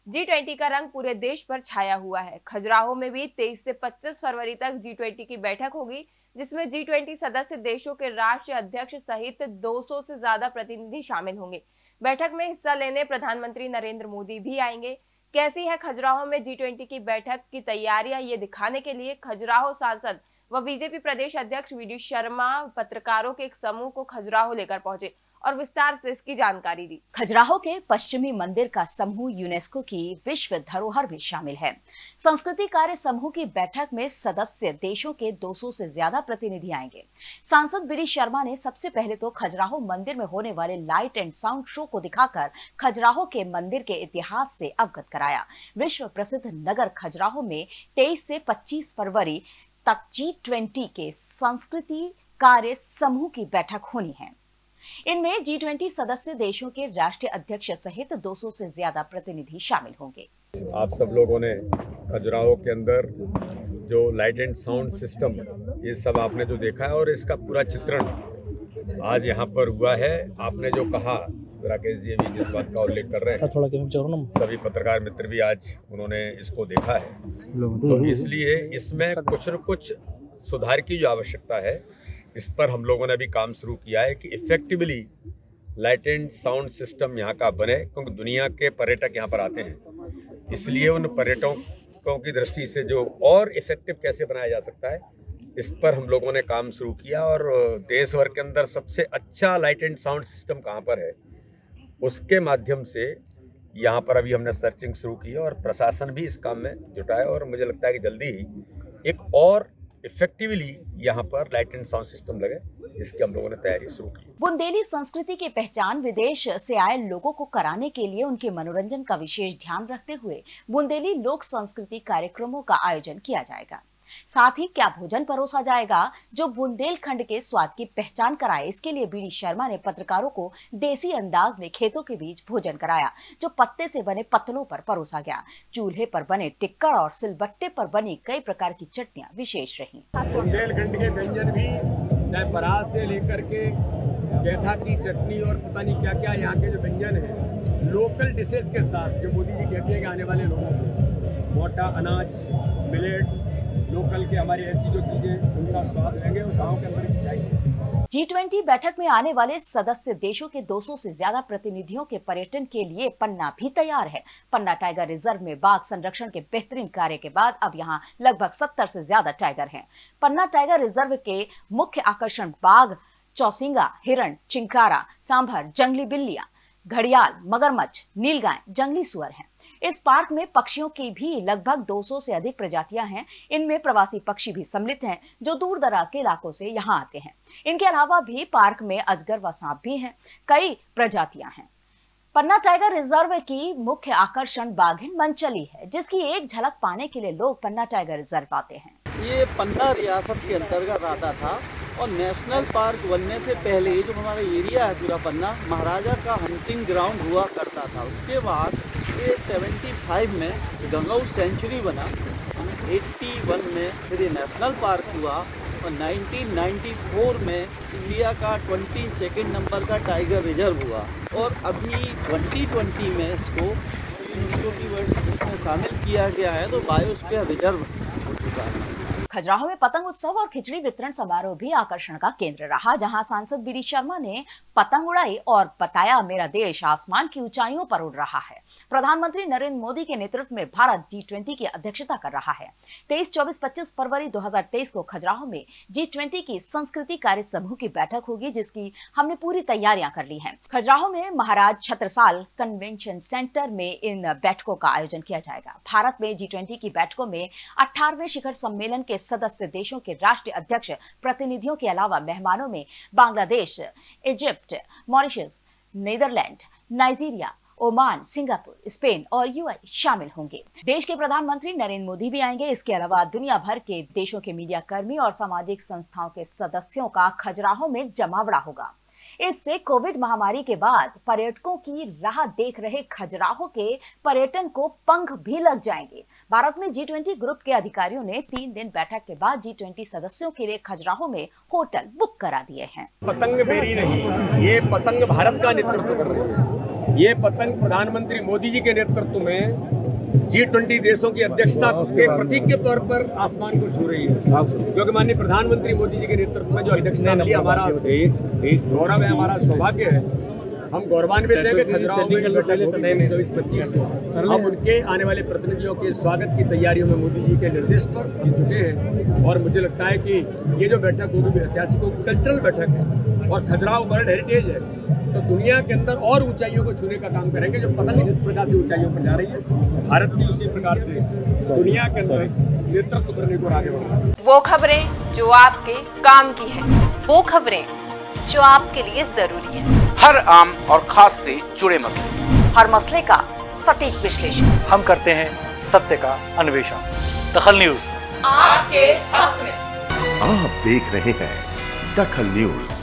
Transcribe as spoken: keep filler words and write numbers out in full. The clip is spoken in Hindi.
जी ट्वेंटी का रंग पूरे देश पर छाया हुआ है। खजुराहो में भी तेईस से पच्चीस फरवरी तक जी ट्वेंटी की बैठक होगी, जिसमें जी ट्वेंटी सदस्य देशों के राष्ट्रीय अध्यक्ष सहित दो सौ से ज्यादा प्रतिनिधि शामिल होंगे। बैठक में हिस्सा लेने प्रधानमंत्री नरेंद्र मोदी भी आएंगे। कैसी है खजुराहो में जी ट्वेंटी की बैठक की तैयारियां, ये दिखाने के लिए खजुराहो सांसद व बीजेपी प्रदेश अध्यक्ष वी डी शर्मा पत्रकारों के एक समूह को खजुराहो लेकर पहुंचे और विस्तार से इसकी जानकारी दी। खजुराहो के पश्चिमी मंदिर का समूह यूनेस्को की विश्व धरोहर भी शामिल है। संस्कृति कार्य समूह की बैठक में सदस्य देशों के दो सौ से ज्यादा प्रतिनिधि आएंगे। सांसद वी डी शर्मा ने सबसे पहले तो खजुराहो मंदिर में होने वाले लाइट एंड साउंड शो को दिखाकर खजुराहो के मंदिर के इतिहास से अवगत कराया। विश्व प्रसिद्ध नगर खजुराहो में तेईस से पच्चीस फरवरी तक जी ट्वेंटी के संस्कृति कार्य समूह की बैठक होनी है। इनमें जी ट्वेंटी सदस्य देशों के राष्ट्रीय अध्यक्ष सहित दो सौ से ज्यादा प्रतिनिधि शामिल होंगे। आप सब लोगों ने खजुराहो के अंदर जो लाइट एंड साउंड सिस्टम, ये सब आपने जो देखा है और इसका पूरा चित्रण आज यहाँ पर हुआ है। आपने जो कहा, राकेश जी भी जिस बात का उल्लेख कर रहे हैं, सभी पत्रकार मित्र भी आज उन्होंने इसको देखा है, तो इसलिए इसमें कुछ न कुछ सुधार की जो आवश्यकता है, इस पर हम लोगों ने अभी काम शुरू किया है कि effectively light and sound system यहाँ का बने, क्योंकि दुनिया के पर्यटक यहाँ पर आते हैं। इसलिए उन पर्यटकों की दृष्टि से जो और इफेक्टिव कैसे बनाया जा सकता है, इस पर हम लोगों ने काम शुरू किया। और देश भर के अंदर सबसे अच्छा लाइट एंड साउंड सिस्टम कहाँ पर है, उसके माध्यम से यहाँ पर अभी हमने सर्चिंग शुरू की है और प्रशासन भी इस काम में जुटा है। और मुझे लगता है कि जल्दी ही एक और इफेक्टिवली यहाँ पर लाइट एंड साउंड सिस्टम लगे, इसकी हम लोगों ने तैयारी शुरू की। बुंदेली संस्कृति की पहचान विदेश से आए लोगों को कराने के लिए उनके मनोरंजन का विशेष ध्यान रखते हुए बुंदेली लोक संस्कृति कार्यक्रमों का आयोजन किया जाएगा। साथ ही क्या भोजन परोसा जाएगा जो बुंदेलखंड के स्वाद की पहचान कराए, इसके लिए वी डी शर्मा ने पत्रकारों को देसी अंदाज में खेतों के बीच भोजन कराया, जो पत्ते से बने पत्तलों पर परोसा गया। चूल्हे पर बने टिक्कड़ और सिलबट्टे पर बनी कई प्रकार की चटनियां विशेष रही। बुंदेलखंड के व्यंजन भी, चाहे बरात से लेकर के कैथा की चटनी और पता नहीं क्या क्या यहाँ के जो व्यंजन है, लोकल डिशेस के साथ, जो मोदी जी कहते हैं कि आने वाले लोगों को मोटा अनाज, मिलेट्स, लोकल के हमारी ऐसी जो चीजें, उनका स्वाद रहेंगे और गांव के अंदर भी चाहिए। जी ट्वेंटी बैठक में आने वाले सदस्य देशों के दो सौ से ज्यादा प्रतिनिधियों के पर्यटन के लिए पन्ना भी तैयार है। पन्ना टाइगर रिजर्व में बाघ संरक्षण के बेहतरीन कार्य के बाद अब यहाँ लगभग सत्तर से ज्यादा टाइगर हैं। पन्ना टाइगर रिजर्व के मुख्य आकर्षण बाघ, चौसिंगा, हिरण, चिंकारा, सांभर, जंगली बिल्लियां, घड़ियाल, मगरमच्छ, नीलगाय, जंगली सुअर हैं। इस पार्क में पक्षियों की भी लगभग दो सौ से अधिक प्रजातियां हैं। इनमें प्रवासी पक्षी भी सम्मिलित हैं, जो दूर दराज के इलाकों से यहां आते हैं। इनके अलावा भी पार्क में अजगर व सांप भी हैं। कई प्रजातियां हैं। पन्ना टाइगर रिजर्व की मुख्य आकर्षण बाघिन मनचली है, जिसकी एक झलक पाने के लिए लोग पन्ना टाइगर रिजर्व आते हैं। ये पन्ना रियासत के अंतर्गत आता था और नेशनल पार्क बनने से पहले ये जो हमारा एरिया है पूरा पन्ना, महाराजा का हंटिंग ग्राउंड हुआ करता था। उसके बाद ये पचहत्तर में गंगौर सेंचुरी बना, इक्यासी में फिर ये नेशनल पार्क हुआ और उन्नीस सौ चौरानवे में इंडिया का बाईस नंबर का टाइगर रिजर्व हुआ और अभी दो हज़ार बीस में इसको यूनेस्को की वर्ल्ड लिस्ट में शामिल किया गया है, तो बायोस्फीयर रिजर्व हो चुका है। खजुराहो में पतंग उत्सव और खिचड़ी वितरण समारोह भी आकर्षण का केंद्र रहा, जहां सांसद वी डी शर्मा ने पतंग उड़ाई और बताया, मेरा देश आसमान की ऊंचाइयों पर उड़ रहा है। प्रधानमंत्री नरेंद्र मोदी के नेतृत्व में भारत जी ट्वेंटी की अध्यक्षता कर रहा है। तेईस, चौबीस, पच्चीस फरवरी दो हज़ार तेईस को खजुराहो में जी ट्वेंटी की संस्कृति कार्य समूह की बैठक होगी, जिसकी हमने पूरी तैयारियां कर ली हैं। खजुराहो में महाराज छत्रसाल कन्वेंशन सेंटर में इन बैठकों का आयोजन किया जाएगा। भारत में जी ट्वेंटी की बैठकों में अठारहवें शिखर सम्मेलन के सदस्य देशों के राष्ट्रीय अध्यक्ष प्रतिनिधियों के अलावा मेहमानों में Bangladesh, Egypt, Mauritius, Netherland, Nigeria, Oman, Singapore, Spain और यूएई शामिल होंगे। देश के प्रधानमंत्री नरेंद्र मोदी भी आएंगे। इसके अलावा दुनिया भर के देशों के मीडिया कर्मी और सामाजिक संस्थाओं के सदस्यों का खजुराहो में जमावड़ा होगा। इससे कोविड महामारी के बाद पर्यटकों की राह देख रहे खजुराहो के पर्यटन को पंख भी लग जाएंगे। भारत में जी ट्वेंटी ग्रुप के अधिकारियों ने तीन दिन बैठक के बाद जी ट्वेंटी सदस्यों के लिए खजुराहो में होटल बुक करा दिए हैं। पतंग मेरी नहीं, ये पतंग भारत का नेतृत्व कर रही है। ये पतंग प्रधानमंत्री मोदी जी के नेतृत्व में जी ट्वेंटी देशों की अध्यक्षता के प्रतीक के तौर पर आसमान को छू रही है, क्योंकि माननीय प्रधानमंत्री मोदी जी के नेतृत्व में जो अध्यक्षता मिली, हमारा एक गौरव है, हमारा सौभाग्य है। हम गौरवान्वित हैं कि खजुराहो में जो बैठक होगी चौबीस पच्चीस को, हम उनके आने वाले प्रतिनिधियों के स्वागत की तैयारियों में मोदी जी के निर्देश पर हम जुटे हैं। और मुझे लगता है कि ये जो बैठक होगी ऐतिहासिक होगी, कल्चरल बैठक है और खजुराहो वर्ल्ड हेरिटेज है, तो दुनिया के अंदर और ऊंचाइयों को छूने का काम करेंगे। जो पता नहीं किस प्रकार से ऊंचाइयों पर जा रही है, भारत भी उसी प्रकार से दुनिया के अंदर नेतृत्व करने को आगे बढ़ा है। वो खबरें जो आपके काम की है, वो खबरें जो आपके लिए जरूरी है, हर आम और खास से जुड़े मसले, हर मसले का सटीक विश्लेषण हम करते हैं सत्य का अन्वेषण। दखल न्यूज आपके हक में। आप देख रहे हैं दखल न्यूज।